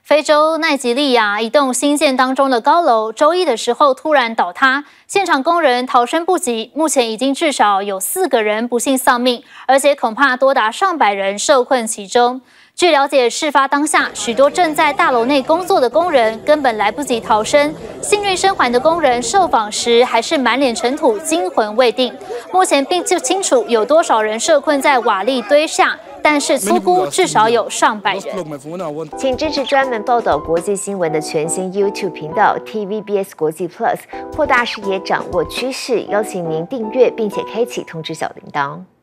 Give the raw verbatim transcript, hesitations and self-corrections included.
非洲奈及利亚一栋新建当中的高楼，周一的时候突然倒塌，现场工人逃生不及，目前已经至少有四个人不幸丧命，而且恐怕多达上百人受困其中。据了解，事发当下，许多正在大楼内工作的工人根本来不及逃生，幸运生还的工人受访时还是满脸尘土，惊魂未定。目前并不清楚有多少人受困在瓦砾堆下。 但是粗估至少有上百人。 请支持专门报道国际新闻的全新 YouTube 频道 T V B S 国际 Plus， 扩大视野，掌握趋势。邀请您订阅并且开启通知小铃铛。